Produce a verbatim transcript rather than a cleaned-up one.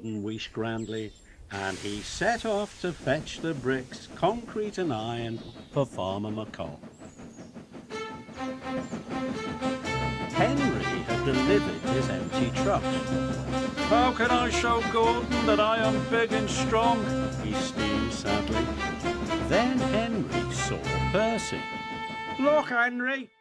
Gordon wished grandly, and he set off to fetch the bricks, concrete and iron for Farmer McColl. Henry had delivered his empty truck. "How can I show Gordon that I am big and strong?" he steamed sadly. Then Henry saw Percy. "Look, Henry,